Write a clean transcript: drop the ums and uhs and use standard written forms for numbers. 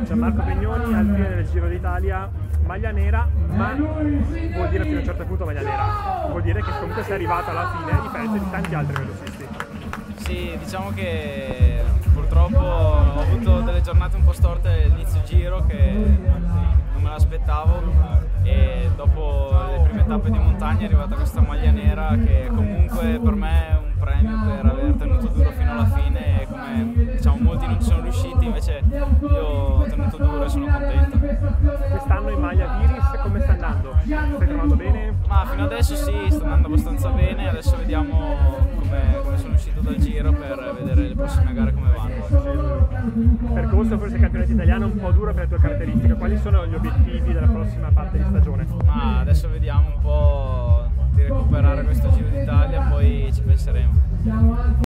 Gianmarco Brignoni al fine del Giro d'Italia, maglia nera, ma vuol dire fino a un certo punto maglia nera, vuol dire che comunque sei arrivato alla fine a differenza di tanti altri velocisti. Sì, diciamo che purtroppo ho avuto delle giornate un po' storte all'inizio giro che non me l'aspettavo, e dopo le prime tappe di montagna è arrivata questa maglia nera che comunque per me è un premio per aver tenuto duro fino alla fine, e come diciamo molti non ci sono riusciti, invece io ho tenuto duro e sono contento. Quest'anno in maglia Viris come sta andando? Stai trovando bene? Ma fino adesso sì, sta andando abbastanza bene, adesso vediamo come sono uscito dal giro per vedere le prossime gare come vanno. Percorso forse il campionato italiano un po' duro per le tue caratteristiche, quali sono gli obiettivi della prossima parte di stagione? Ma adesso vediamo un po' di recuperare questo Giro d'Italia, poi ci penseremo.